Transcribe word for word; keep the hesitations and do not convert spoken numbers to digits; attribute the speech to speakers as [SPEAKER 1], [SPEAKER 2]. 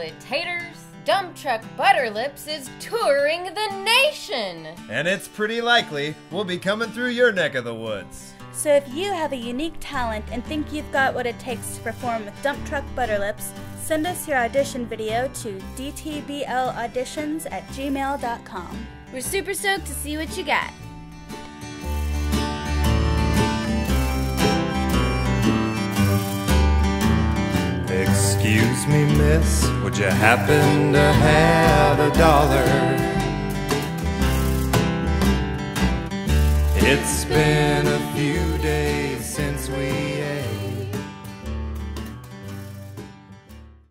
[SPEAKER 1] chocolate taters, Dumptruck Butterlips is touring the nation!
[SPEAKER 2] And it's pretty likely we'll be coming through your neck of the woods.
[SPEAKER 3] So if you have a unique talent and think you've got what it takes to perform with Dumptruck Butterlips, send us your audition video to d t b l auditions at gmail dot com.
[SPEAKER 4] We're super stoked to see what you got.
[SPEAKER 5] Excuse me, miss, would you happen to have a dollar? It's been a